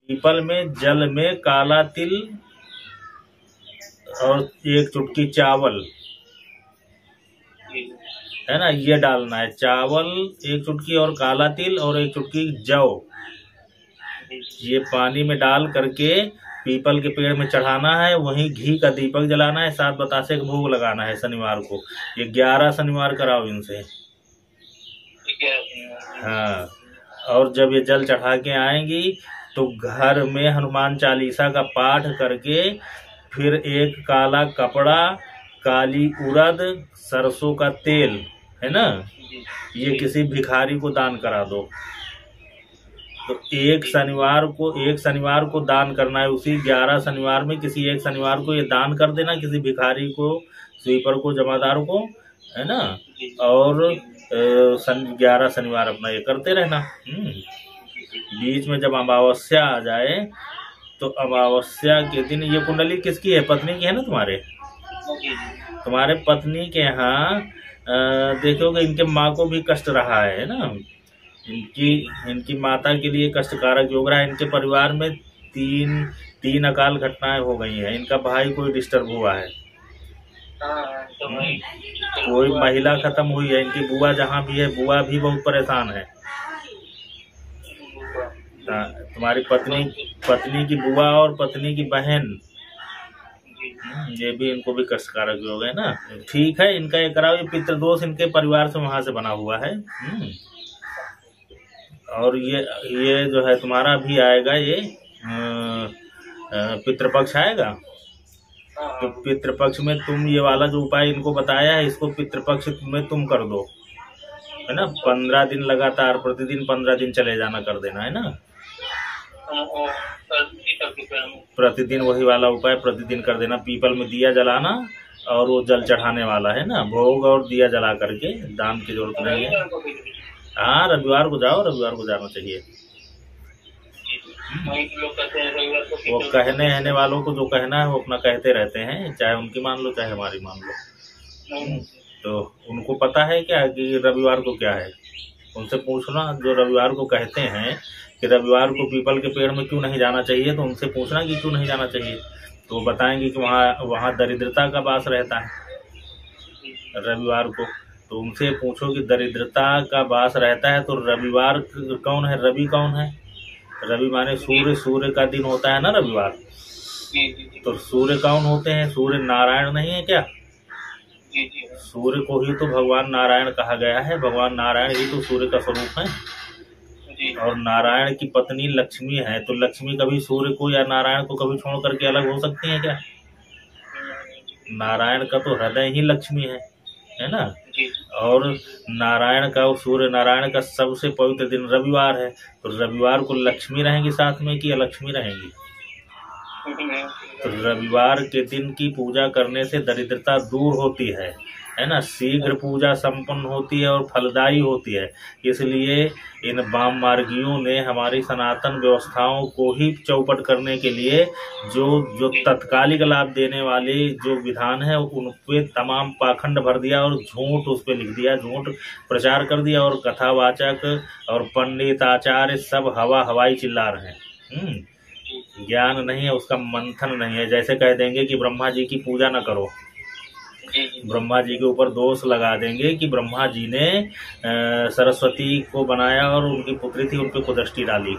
People में जल में काला तिल और 1 चुटकी चावल, है ना, ये डालना है। चावल 1 चुटकी और काला तिल और 1 चुटकी जौ, ये पानी में डाल करके पीपल के पेड़ में चढ़ाना है। वहीं घी का दीपक जलाना है, 7 बतासे का भोग लगाना है शनिवार को। ये 11 शनिवार कराओ इनसे। हाँ, और जब ये जल चढ़ा के आएंगी तो घर में हनुमान चालीसा का पाठ करके फिर एक काला कपड़ा, काली उड़द, सरसों का तेल, है ना, ये किसी भिखारी को दान करा दो। तो एक शनिवार को दान करना है। उसी 11 शनिवार में किसी एक शनिवार को ये दान कर देना, किसी भिखारी को, स्वीपर को, जमादार को, है ना। और 11 शनिवार अपना ये करते रहना। बीच में जब अमावस्या आ जाए तो अमावस्या के दिन, ये कुंडली किसकी है? पत्नी की है ना तुम्हारे? तुम्हारे पत्नी के यहाँ देखोगे इनके माँ को भी कष्ट रहा है ना। इनकी माता के लिए कष्टकारक योग रहा है। इनके परिवार में तीन अकाल घटनाएं हो गई हैं। इनका भाई कोई डिस्टर्ब हुआ है, कोई महिला खत्म हुई है। इनकी बुआ जहाँ भी है, बुआ भी बहुत परेशान है। तुम्हारी पत्नी की बुआ और पत्नी की बहन, ये भी, इनको भी कष्टकारक योग है ना। ठीक है, इनका ये कराओ। ये पितृदोष इनके परिवार से वहां से बना हुआ है। और ये जो है तुम्हारा भी आएगा, ये पितृपक्ष आएगा। तो पितृपक्ष में तुम ये वाला जो उपाय इनको बताया है, इसको पितृपक्ष में तुम कर दो, है ना। 15 दिन लगातार, प्रतिदिन 15 दिन चले जाना कर देना, है ना। प्रतिदिन वही वाला उपाय प्रतिदिन कर देना। पीपल में दिया जलाना और वो जल चढ़ाने वाला, है ना। भोग और दिया जला करके, दान की जरूरत नहीं है। हाँ, रविवार को जाओ, रविवार को जाना चाहिए। वो कहने वालों को जो कहना है वो अपना कहते रहते हैं, चाहे उनकी मान लो चाहे हमारी मान लो। तो उनको पता है क्या कि रविवार को क्या है? उनसे पूछना, जो रविवार को कहते हैं कि रविवार को पीपल के पेड़ में क्यों नहीं जाना चाहिए, तो उनसे पूछना कि क्यों नहीं जाना चाहिए। तो वो बताएंगे कि वहाँ दरिद्रता का वास रहता है रविवार को। तो उनसे पूछो कि दरिद्रता का वास रहता है तो रविवार कौन है? रवि कौन है? रवि माने सूर्य का दिन होता है ना रविवार। तो सूर्य कौन होते हैं? सूर्य नारायण नहीं है क्या? सूर्य को ही तो भगवान नारायण कहा गया है। भगवान नारायण ही तो सूर्य का स्वरूप है। और नारायण की पत्नी लक्ष्मी है। तो लक्ष्मी कभी सूर्य को या नारायण को कभी छोड़ करके अलग हो सकती है क्या? नारायण का तो हृदय ही लक्ष्मी है ना। और नारायण का, सूर्य नारायण का सबसे पवित्र दिन रविवार है। तो रविवार को लक्ष्मी रहेंगी साथ में कि अलक्ष्मी रहेंगी? तो रविवार के दिन की पूजा करने से दरिद्रता दूर होती है ना। शीघ्र पूजा संपन्न होती है और फलदायी होती है। इसलिए इन वाम मार्गियों ने हमारी सनातन व्यवस्थाओं को ही चौपट करने के लिए जो तत्कालिक लाभ देने वाले जो विधान है उन पे तमाम पाखंड भर दिया और झूठ उस पर लिख दिया, झूठ प्रचार कर दिया। और कथावाचक और पंडित आचार्य सब हवाई चिल्ला रहे हैं। ज्ञान नहीं है, उसका मंथन नहीं है। जैसे कह देंगे कि ब्रह्मा जी की पूजा न करो, ब्रह्मा जी के ऊपर दोष लगा देंगे कि ब्रह्मा जी ने सरस्वती को बनाया और उनकी पुत्री थी, उन पे कुदृष्टि डाली।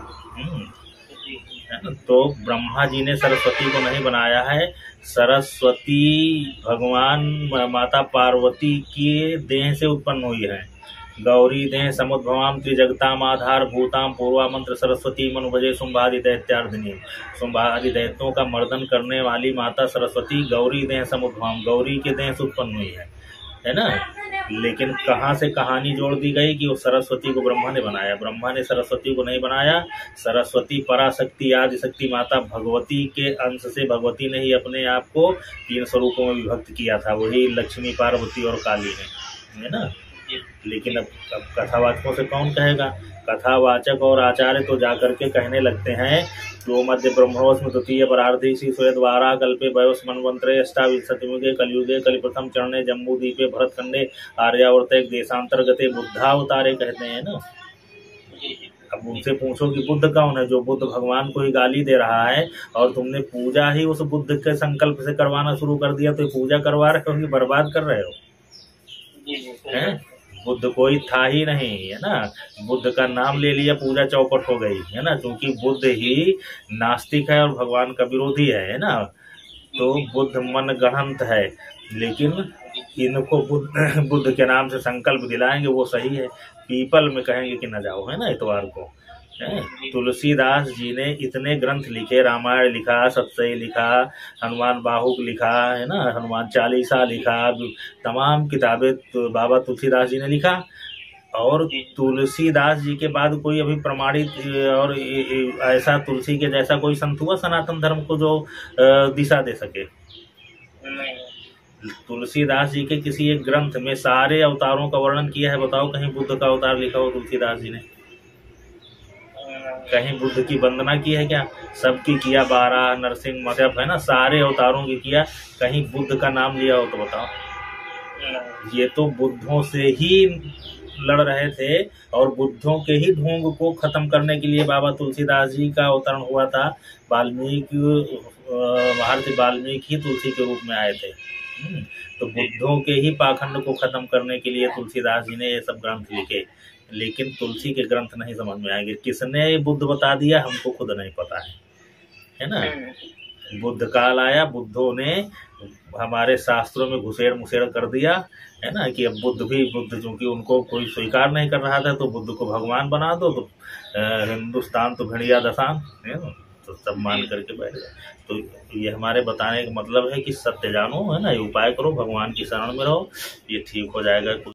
तो ब्रह्मा जी ने सरस्वती को नहीं बनाया है। सरस्वती भगवान माता पार्वती की देह से उत्पन्न हुई है। गौरी देह समुद्भवाम त्रिजगताम आधार भूताम पूर्वा मंत्र सरस्वती मनु भजे शुंभादि दैत्यार्धिनी। शुंभादि दैत्यों का मर्दन करने वाली माता सरस्वती गौरी देह समुद्भवाम, गौरी के देह से उत्पन्न हुई है ना। लेकिन कहाँ से कहानी जोड़ दी गई कि वो सरस्वती को ब्रह्मा ने बनाया। ब्रह्मा ने सरस्वती को नहीं बनाया। सरस्वती पराशक्ति आदि शक्ति माता भगवती के अंश से भगवती ने ही अपने आप को 3 स्वरूपों में विभक्त किया था। वही लक्ष्मी, पार्वती और काली है ना। लेकिन अब कथावाचकों से कौन कहेगा? कथावाचक और आचार्य तो जाकर के कहने लगते हैं जो मध्य ब्रह्मोस्म द्वितीय परार्धी श्री स्वयद्वारा कल्पे वयोस मनवंतरे अष्टाविंशतियुगे कलयुगे कलिप्रथम चरणे जम्बूद्वीपे भरतखंडे आर्यावर्ते देशांतर्गते बुद्धावतारे कहते हैं ना। अब उनसे पूछो कि बुद्ध कौन है, जो बुद्ध भगवान को ही गाली दे रहा है, और तुमने पूजा ही उस बुद्ध के संकल्प से करवाना शुरू कर दिया, तो पूजा करवा रहे हो कि बर्बाद कर रहे हो? हैं? बुद्ध कोई था ही नहीं, है ना। बुद्ध का नाम ले लिया, पूजा चौपट हो गई, है ना, क्योंकि बुद्ध ही नास्तिक है और भगवान का विरोधी है ना। तो बुद्ध मन गढ़ंत है, लेकिन इनको बुद्ध के नाम से संकल्प दिलाएंगे वो सही है। पीपल में कहेंगे कि न जाओ, है ना, इतवार को। तुलसीदास जी ने इतने ग्रंथ लिखे, रामायण लिखा, सतसई लिखा, हनुमान बाहुक लिखा, है ना, हनुमान चालीसा लिखा, तमाम किताबें तो बाबा तुलसीदास जी ने लिखा। और तुलसीदास जी के बाद कोई अभी प्रमाणित और ऐसा तुलसी के जैसा कोई संत हुआ सनातन धर्म को जो दिशा दे सके? तुलसीदास जी के किसी एक ग्रंथ में सारे अवतारों का वर्णन किया है? बताओ कहीं बुद्ध का अवतार लिखा हो तुलसीदास जी ने? कहीं बुद्ध की वंदना की है क्या? सबकी किया, 12 नरसिंह मतलब, है ना, सारे अवतारों की किया। कहीं बुद्ध का नाम लिया हो तो बताओ। ये तो बुद्धों से ही लड़ रहे थे, और बुद्धों के ही ढोंग को खत्म करने के लिए बाबा तुलसीदास जी का अवतरण हुआ था। वाल्मीकि, महर्षि वाल्मीकि ही तुलसी के रूप में आए थे। तो बुद्धों के ही पाखंड को खत्म करने के लिए तुलसीदास जी ने ये सब ग्रंथ लिखे, लेकिन तुलसी के ग्रंथ नहीं समझ में आएंगे। किसने बुद्ध बता दिया हमको खुद नहीं पता है ना। बुद्ध काल आया, बुद्धों ने हमारे शास्त्रों में घुसेड़ मुसेड़ कर दिया, है ना, कि अब बुद्ध चूंकि उनको कोई स्वीकार नहीं कर रहा था, तो बुद्ध को भगवान बना दो, तो हिंदुस्तान तो भिड़िया दसान, है ना, तो सब मान करके बैठ गए। तो ये हमारे बताने का मतलब है कि सत्य जानो, है ना, ये उपाय करो, भगवान की शरण में रहो, ये ठीक हो जाएगा।